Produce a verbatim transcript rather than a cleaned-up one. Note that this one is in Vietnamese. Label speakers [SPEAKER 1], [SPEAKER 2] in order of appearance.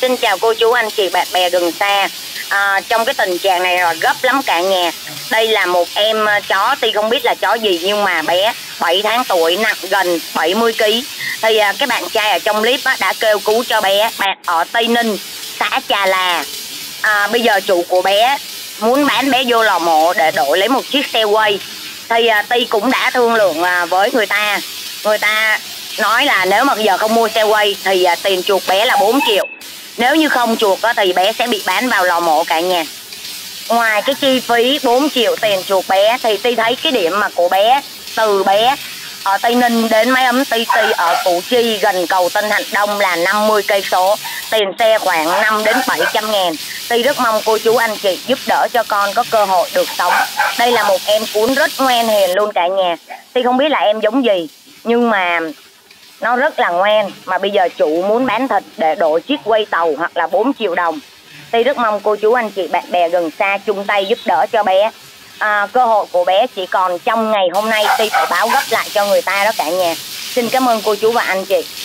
[SPEAKER 1] Xin chào cô chú anh chị bạn bè gần xa. à, Trong cái tình trạng này là gấp lắm cả nhà. Đây là một em chó, tuy không biết là chó gì nhưng mà bé bảy tháng tuổi, nặng gần bảy mươi ki lô gam. Thì à, cái bạn trai ở trong clip á, đã kêu cứu cho bé. Bạn ở Tây Ninh, xã Trà Là. à, Bây giờ chủ của bé muốn bán bé vô lò mổ để đổi lấy một chiếc xe quay. Thì à, Ti cũng đã thương lượng à, với người ta. Người ta nói là nếu mà bây giờ không mua xe quay thì à, tiền chuộc bé là bốn triệu. Nếu như không chuộc á, thì bé sẽ bị bán vào lò mổ cả nhà. Ngoài cái chi phí bốn triệu tiền chuộc bé thì Ti thấy cái điểm mà của bé, từ bé ở Tây Ninh đến Máy Ấm Ti Ti ở Củ Chi gần cầu Tân Hạnh Đông là năm mươi cây số, tiền xe khoảng năm đến bảy trăm ngàn. Ti rất mong cô chú anh chị giúp đỡ cho con có cơ hội được sống. Đây là một em cún rất ngoan hiền luôn cả nhà. Ti không biết là em giống gì nhưng mà nó rất là ngoan. Mà bây giờ chủ muốn bán thịt để đổi chiếc quay tàu hoặc là bốn triệu đồng. Ti rất mong cô chú anh chị bạn bè gần xa chung tay giúp đỡ cho bé. à, Cơ hội của bé chỉ còn trong ngày hôm nay. Ti phải báo gấp lại cho người ta đó cả nhà. Xin cảm ơn cô chú và anh chị.